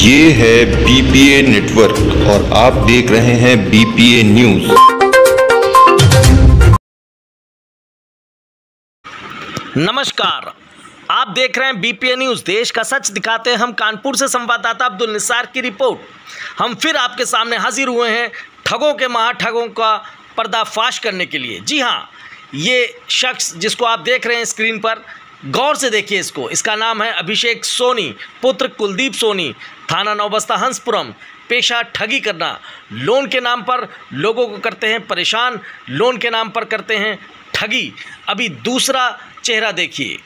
ये है BPA network और आप देख रहे हैं बीपीए न्यूज। नमस्कार, आप देख रहे हैं बीपीए न्यूज। देश का सच दिखाते हैं हम। कानपुर से संवाददाता अब्दुल निसार की रिपोर्ट। हम फिर आपके सामने हाजिर हुए हैं ठगों के महाठगों का पर्दाफाश करने के लिए। जी हाँ, ये शख्स जिसको आप देख रहे हैं स्क्रीन पर, गौर से देखिए इसको। इसका नाम है अभिषेक सोनी, पुत्र कुलदीप सोनी, थाना नौबस्ता हंसपुरम। पेशा ठगी करना। लोन के नाम पर लोगों को करते हैं परेशान, लोन के नाम पर करते हैं ठगी। अभी दूसरा चेहरा देखिए।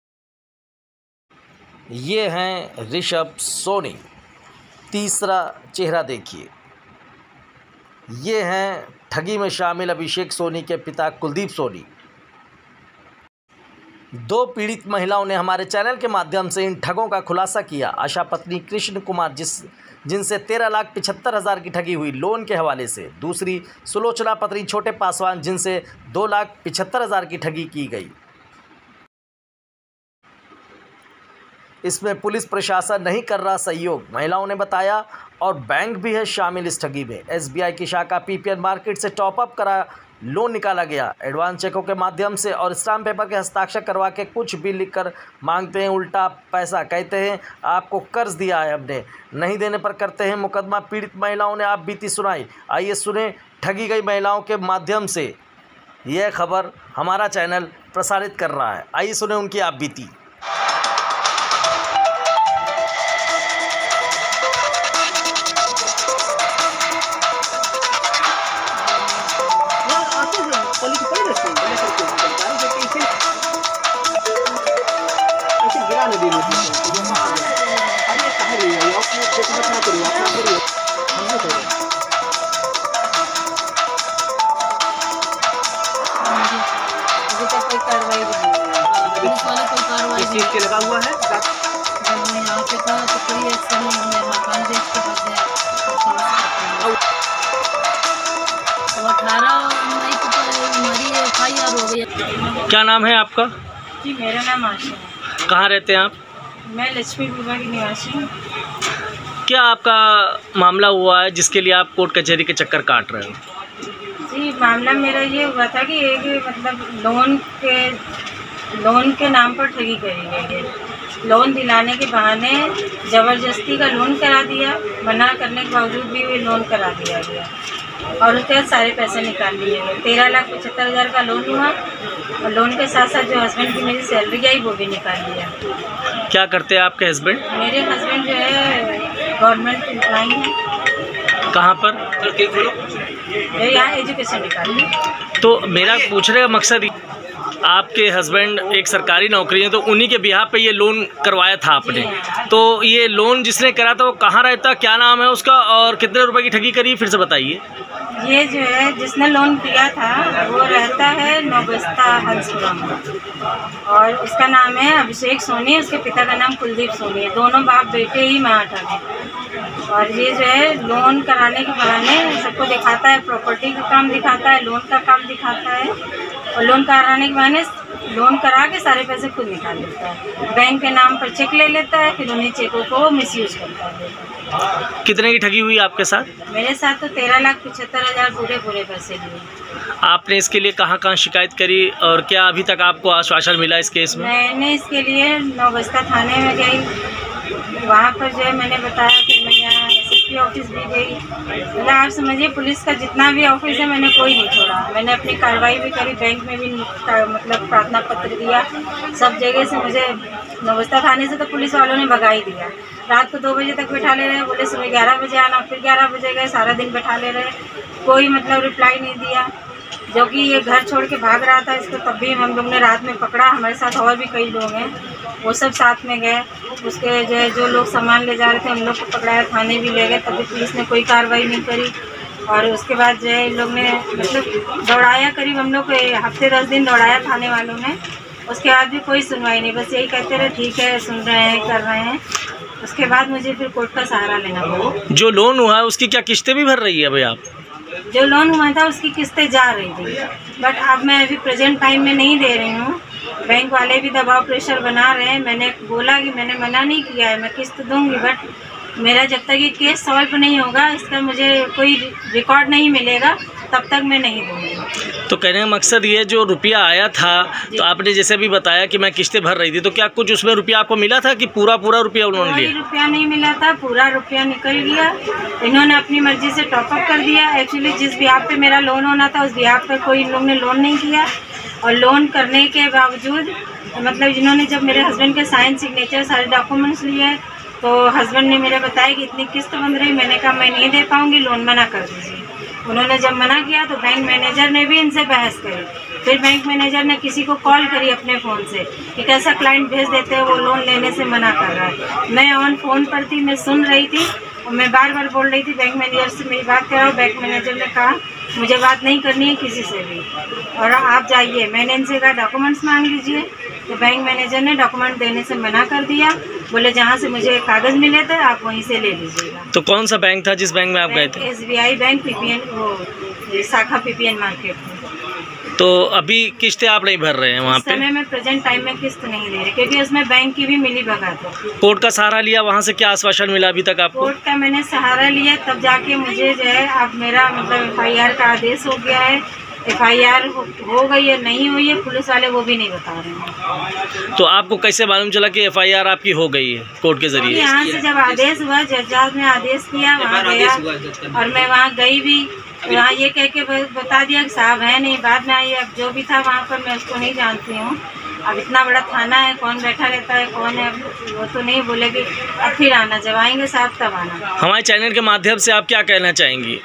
ये हैं ऋषभ सोनी। तीसरा चेहरा देखिए। ये हैं ठगी में शामिल अभिषेक सोनी के पिता कुलदीप सोनी। दो पीड़ित महिलाओं ने हमारे चैनल के माध्यम से इन ठगों का खुलासा किया। आशा पत्नी कृष्ण कुमार जिनसे 13,75,000 की ठगी हुई लोन के हवाले से। दूसरी सुलोचना पत्नी छोटे पासवान जिनसे 2,75,000 की ठगी की गई। इसमें पुलिस प्रशासन नहीं कर रहा सहयोग, महिलाओं ने बताया, और बैंक भी है शामिल इस ठगी में। एसबीआई की शाखा पीपीएन मार्केट से टॉपअप करा लोन निकाला गया। एडवांस चेकों के माध्यम से और स्टाम्प पेपर के हस्ताक्षर करवा के कुछ भी लिखकर मांगते हैं उल्टा पैसा। कहते हैं आपको कर्ज दिया है हमने, नहीं देने पर करते हैं मुकदमा। पीड़ित महिलाओं ने आप बीती सुनाई। आइए सुने ठगी गई महिलाओं के माध्यम से। यह खबर हमारा चैनल प्रसारित कर रहा है। आइए सुने उनकी आप बीती। इस चीज के लगा हुआ है यहाँ पे था तो कोई एक्शन नहीं है। मकान देख के बच गया। तो 18 मई को हमारी FIR हो गई। क्या नाम है आपका? जी, मेरा नाम आशा है। कहाँ रहते हैं आप? मैं लक्ष्मीपुरा की निवासी हूँ। क्या आपका मामला हुआ है जिसके लिए आप कोर्ट कचहरी के चक्कर काट रहे हो? जी, मामला मेरा ये हुआ था कि एक मतलब लोन के नाम पर ठगी करी गई है। लोन दिलाने के बहाने ज़बरदस्ती का लोन करा दिया। मना करने के बावजूद भी वो लोन करा दिया गया और उसके बाद सारे पैसे निकाल लिए गए। 13,75,000 का लोन हुआ और लोन के साथ साथ जो हस्बैंड की मेरी सैलरी आई वो भी निकाल लिया। क्या करते हैं आपके हस्बैंड? मेरे हस्बैंड जो है गवर्नमेंट एम्प्लॉई हैं। कहाँ पर? यहाँ एजुकेशन निकाली। तो मेरा पूछने का मकसद आपके हस्बैंड एक सरकारी नौकरी है, तो उन्हीं के बिहाफ पे ये लोन करवाया था आपने। तो ये लोन जिसने करा था वो कहाँ रहता, क्या नाम है उसका, और कितने रुपए की ठगी करी, फिर से बताइए। ये जो है जिसने लोन किया था वो रहता है नौबस्ता हंसपुरम और उसका नाम है अभिषेक सोनी। उसके पिता का नाम कुलदीप सोनी है। दोनों बाप बेटे ही महाठग। और ये जो है लोन कराने के बहाने सबको दिखाता है, प्रॉपर्टी का काम दिखाता है, लोन का काम दिखाता है, और लोन कराने के बहाने लोन करा के सारे पैसे खुद निकाल लेता है। बैंक के नाम पर चेक ले लेता है, फिर उन्हीं चेकों को मिसयूज करता है। कितने की ठगी हुई आपके साथ? मेरे साथ तो 13,75,000 पूरे पैसे लिए। आपने इसके लिए कहाँ शिकायत करी और क्या अभी तक आपको आश्वासन मिला इस केस में? मैंने इसके लिए नौबस्ता थाने में गई। वहाँ पर जो है मैंने बताया कि मैं यहाँ SSP ऑफिस भी गई। मतलब आप समझिए पुलिस का जितना भी ऑफिस है मैंने कोई नहीं छोड़ा। मैंने अपनी कार्रवाई भी करी, बैंक में भी मतलब प्रार्थना पत्र दिया। सब जगह से मुझे नौबस्ता थाने से तो पुलिस वालों ने भगा ही दिया। रात को 2 बजे तक बैठा ले रहे, बोले सुबह 11 बजे आना, फिर 11 बजे गए, सारा दिन बैठा ले रहे, कोई मतलब रिप्लाई नहीं दिया। जो कि ये घर छोड़ के भाग रहा था इसको तब भी हम लोग ने रात में पकड़ा। हमारे साथ और भी कई लोग हैं, वो सब साथ में गए। उसके जो लोग सामान ले जा रहे थे उन लोग को पकड़ाया, थाने भी ले गए, तभी पुलिस ने कोई कार्रवाई नहीं करी। और उसके बाद जो है इन लोग ने मतलब दौड़ाया, करीब हम लोग को हफ्ते 10 दिन दौड़ाया थाने वालों ने। उसके बाद भी कोई सुनवाई नहीं, बस यही कहते रहे ठीक है, सुन रहे हैं, कर रहे हैं। उसके बाद मुझे फिर कोर्ट का सहारा लेना पड़ा। जो लोन हुआ है उसकी क्या किस्तें भी भर रही है भाई आप? जो लोन हुआ था उसकी किस्तें जा रही थी, बट अब मैं अभी प्रेजेंट टाइम में नहीं दे रही हूँ। बैंक वाले भी दबाव प्रेशर बना रहे हैं। मैंने बोला कि मैंने मना नहीं किया है, मैं किस्त दूंगी, बट मेरा जब तक ये केस सॉल्व नहीं होगा, इसका मुझे कोई रिकॉर्ड नहीं मिलेगा, तब तक मैं नहीं दूँगी। तो कहने का मकसद ये जो रुपया आया था, तो आपने जैसे भी बताया कि मैं किस्तें भर रही थी, तो क्या कुछ उसमें रुपया आपको मिला था कि पूरा रुपया उन्होंने लिया? कोई रुपया नहीं मिला था, पूरा रुपया निकल गया। इन्होंने अपनी मर्जी से टॉपअप कर दिया। एक्चुअली जिस बिहाफ पे मेरा लोन होना था, उस बिहाफ पे कोई इन लोग ने लोन नहीं किया, और लोन करने के बावजूद मतलब जिन्होंने जब मेरे हस्बैंड के साइन सिग्नेचर सारे डॉक्यूमेंट्स लिए, तो हस्बैंड ने मेरे बताया कि इतनी किस्त बन रही। मैंने कहा मैं नहीं दे पाऊँगी, लोन मना कर दीजिए। उन्होंने जब मना किया तो बैंक मैनेजर ने भी इनसे बहस करी। फिर बैंक मैनेजर ने किसी को कॉल करी अपने फ़ोन से कि कैसा क्लाइंट भेज देते हैं, वो लोन लेने से मना कर रहा है। मैं ऑन फ़ोन पर थी, मैं सुन रही थी, और मैं बार बार बोल रही थी बैंक मैनेजर से मेरी बात कराओ। बैंक मैनेजर ने कहा मुझे बात नहीं करनी है किसी से भी, और आप जाइए। मैंने इनसे कहा डॉक्यूमेंट्स मांग लीजिए, तो बैंक मैनेजर ने डॉक्यूमेंट देने से मना कर दिया। बोले जहाँ से मुझे कागज़ मिले थे आप वहीं से ले लीजिएगा। तो कौन सा बैंक था जिस बैंक में आप गए थे? SBI बैंक, PPN, वो शाखा PPN मार्केट में। तो अभी किस्तें आप नहीं भर रहे हैं वहाँ पे? समय में प्रेजेंट टाइम में किस्त नहीं दे रहे, क्योंकि उसमें बैंक की भी मिली भगत है। कोर्ट का सहारा लिया, वहाँ से क्या आश्वासन मिला अभी तक आपको? कोर्ट का मैंने सहारा लिया, तब जाके मुझे जो है अब मेरा मतलब FIR का आदेश हो गया है। FIR हो गई है नहीं हुई है, पुलिस वाले वो भी नहीं बता रहे हैं। तो आपको कैसे मालूम चला कि FIR आपकी हो गई है कोर्ट के जरिए? यहाँ से जब आदेश हुआ, जज ने आदेश किया, वहाँ गया और मैं वहाँ गई भी, वहाँ ये कह के बता दिया कि साहब है नहीं। बाद में आई, अब जो भी था वहाँ पर मैं उसको नहीं जानती हूँ। अब इतना बड़ा थाना है, कौन बैठा रहता है, कौन है, वो तो नहीं बोलेगी। अब फिर आना, जब आएंगे साहब तब आना। हमारे चैनल के माध्यम से आप क्या कहना चाहेंगी?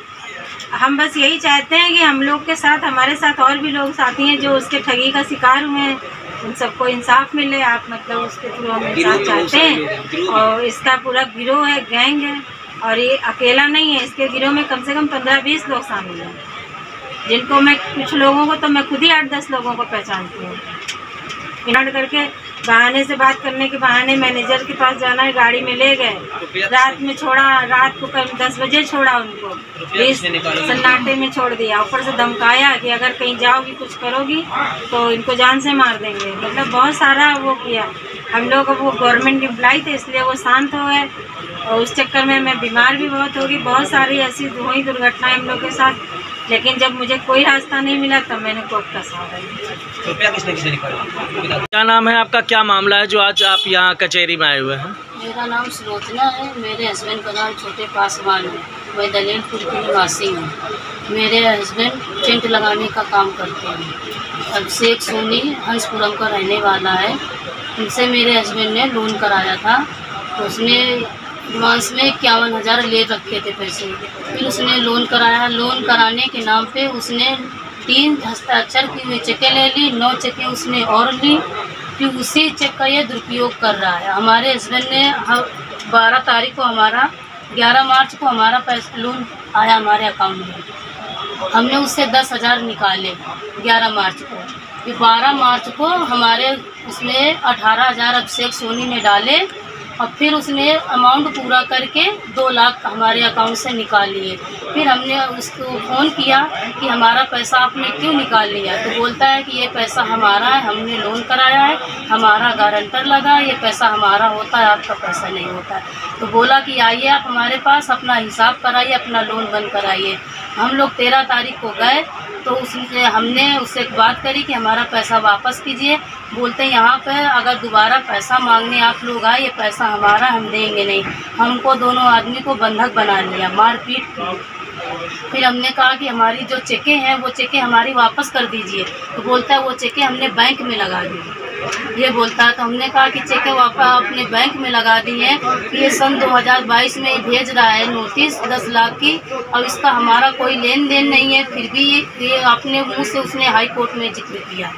हम बस यही चाहते हैं कि हम लोग के साथ, हमारे साथ और भी लोग साथी हैं जो उसके ठगी का शिकार हुए हैं, उन सबको इंसाफ मिले। आप मतलब उसके थ्रू हम इंसाफ चाहते हैं। और इसका पूरा गिरोह है, गैंग है, और ये अकेला नहीं है। इसके गिरोह में कम से कम 15-20 लोग शामिल हैं, जिनको मैं, कुछ लोगों को तो मैं खुद ही 8-10 लोगों को पहचानती हूँ। इन्होंने करके बहाने से बात करने के बहाने मैनेजर के पास जाना है, गाड़ी में ले गए, रात में छोड़ा, रात को करीब 10 बजे छोड़ा उनको, 20 सन्नाटे में छोड़ दिया। ऊपर से धमकाया कि अगर कहीं जाओगी कुछ करोगी तो इनको जान से मार देंगे। मतलब बहुत सारा वो किया। हम लोग वो गवर्नमेंट एम्प्लॉय थे, इसलिए वो शांत हो गए, और उस चक्कर में मैं बीमार भी बहुत हो गई। बहुत सारी ऐसी हुई दुर्घटनाएं हम लोग के साथ, लेकिन जब मुझे कोई रास्ता नहीं मिला तब मैंने कोर्ट का सहारा लिया। क्या नाम है आपका, क्या मामला है जो आज आप यहाँ कचहरी में आए हुए हैं? मेरा नाम सुलोचना है, मेरे हस्बैंड का नाम छोटे पासवान है। मैं दलीलपुर की निवासी हूँ। मेरे हस्बैंड टेंट लगाने का काम करते हैं। अभिषेक सोनी हंसपुरम का रहने वाला है। उनसे मेरे हस्बैंड ने लोन कराया था, तो उसने एडवांस में 51,000 ले रखे थे पैसे। फिर उसने लोन कराया। लोन कराने के नाम पे उसने 3 हस्ताक्षर की हुई चेकें ले ली, 9 चेकें उसने और ली। फिर उसी चेक का ये दुरुपयोग कर रहा है। हमारे हस्बैंड ने 12 तारीख को, हमारा 11 मार्च को हमारा पैसा लोन आया हमारे अकाउंट में। हमने उससे 10,000 निकाले 11 मार्च को। फिर 12 मार्च को हमारे उसमें 18,000 अभिषेक सोनी ने डाले, और फिर उसने अमाउंट पूरा करके 2 लाख हमारे अकाउंट से निकाल लिए। फिर हमने उसको फ़ोन किया कि हमारा पैसा आपने क्यों निकाल लिया, तो बोलता है कि ये पैसा हमारा है, हमने लोन कराया है, हमारा गारंटर लगा, ये पैसा हमारा होता है, आपका पैसा नहीं होता है। तो बोला कि आइए आप हमारे पास अपना हिसाब कराइए, अपना लोन बंद कराइए। हम लोग 13 तारीख को गए, तो उसने हमने उससे बात करी कि हमारा पैसा वापस कीजिए। बोलते हैं यहाँ पर अगर दोबारा पैसा मांगने आप लोग आए, ये पैसा हमारा, हम देंगे नहीं। हमको दोनों आदमी को बंधक बना लिया, मारपीट की। फिर हमने कहा कि हमारी जो चेकें हैं वो चेकें हमारी वापस कर दीजिए, तो बोलता है वो चेकें हमने बैंक में लगा दी, ये बोलता है। तो हमने कहा कि चेकें वापस आपने बैंक में लगा दी हैं, ये सन 2022 में भेज रहा है नोटिस 10 लाख की, और इसका हमारा कोई लेन देन नहीं है। फिर भी ये अपने मुँह से उसने हाई कोर्ट में जिक्र किया।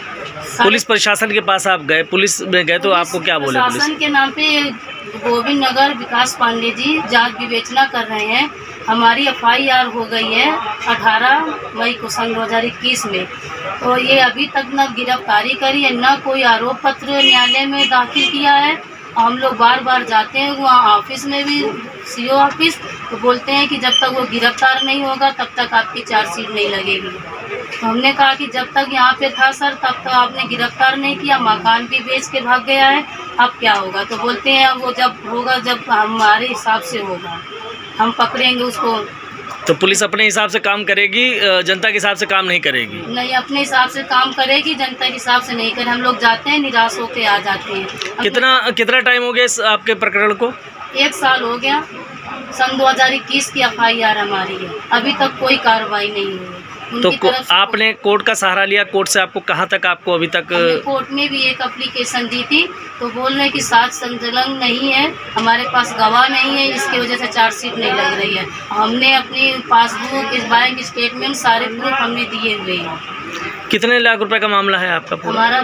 पुलिस प्रशासन के पास आप गए, पुलिस में गए तो आपको क्या बोले? प्रशासन के नाम पे गोविंद नगर विकास पांडे जी जांच विवेचना कर रहे हैं। हमारी FIR हो गई है 18 मई को सन 2021 में। तो ये अभी तक न गिरफ्तारी करी है, न कोई आरोप पत्र न्यायालय में दाखिल किया है। हम लोग बार बार जाते हैं वहाँ ऑफिस में भी, CO ऑफिस, तो बोलते हैं कि जब तक वो गिरफ्तार नहीं होगा तब तक आपकी चार्जशीट नहीं लगेगी। तो हमने कहा कि जब तक यहाँ पे था सर तब तो आपने गिरफ्तार नहीं किया, मकान भी बेच के भाग गया है, अब क्या होगा? तो बोलते हैं वो जब होगा, जब हमारे हिसाब से होगा, हम पकड़ेंगे उसको। तो पुलिस अपने हिसाब से काम करेगी, जनता के हिसाब से काम नहीं करेगी? नहीं, अपने हिसाब से काम करेगी, जनता के हिसाब से नहीं करे। हम लोग जाते हैं, निराश होके आ जाते हैं। कितना टाइम हो गया इस आपके प्रकरण को? 1 साल हो गया। सन 2021 की FIR हमारी है, अभी तक कोई कार्रवाई नहीं हुई। तो आपने कोर्ट का सहारा लिया, कोर्ट से आपको कहाँ तक आपको अभी तक? कोर्ट में भी एक एप्लीकेशन दी थी, तो बोल रहे हैं कि साथ संलग्न नहीं है, हमारे पास गवाह नहीं है, इसकी वजह से चार्जशीट नहीं लग रही है। हमने अपनी पासबुक, बैंक स्टेटमेंट सारे प्रूफ हमने दिए हुए हैं। कितने लाख रुपए का मामला है आपका पूरा? हमारा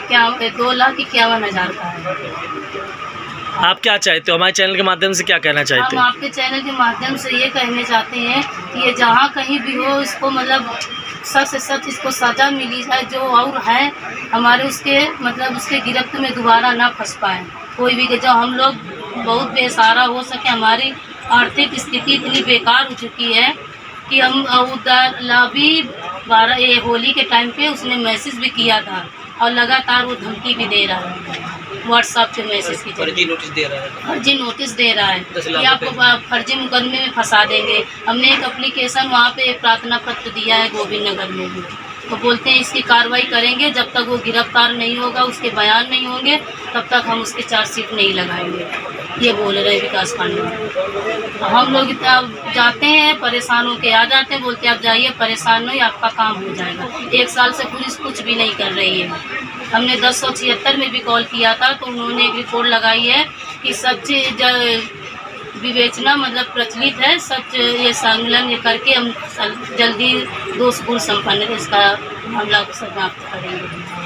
2,51,000 का है। आप क्या चाहते हो, हमारे चैनल के माध्यम से क्या कहना चाहते हो? हम आपके चैनल के माध्यम से ये कहने चाहते हैं कि ये जहाँ कहीं भी हो, इसको मतलब सच से सच इसको सज़ा मिली जाए, जो और है हमारे उसके मतलब उसके गिरफ्त में दोबारा ना फंस पाए कोई भी। जो हम लोग बहुत बेसहारा हो सके, हमारी आर्थिक स्थिति इतनी बेकार हो चुकी है कि हम अभी 12 होली के टाइम पे उसने मैसेज भी किया था और लगातार वो धमकी भी दे रहा है, व्हाट्सएप पे मैसेज की फर्जी नोटिस दे रहा है कि आपको फर्जी मुकदमे में फंसा देंगे। हमने एक एप्लीकेशन वहाँ पे एक प्रार्थना पत्र दिया है गोविंद नगर में भी, तो बोलते हैं इसकी कार्रवाई करेंगे, जब तक वो गिरफ्तार नहीं होगा, उसके बयान नहीं होंगे, तब तक हम उसके चार्जशीट नहीं लगाएंगे, ये बोल रहे हैं विकास पांडे। हम लोग इतना जाते हैं, परेशान होके आ जाते हैं, बोलते हैं आप जाइए, परेशान नहीं, आपका काम हो जाएगा। 1 साल से पुलिस कुछ भी नहीं कर रही है। हमने 1076 में भी कॉल किया था, तो उन्होंने एक रिपोर्ट लगाई है कि सच विवेचना मतलब प्रचलित है, सच ये संकलन ये करके हम जल्दी दोषपूर्ण संपन्न इसका मामला समाप्त करेंगे।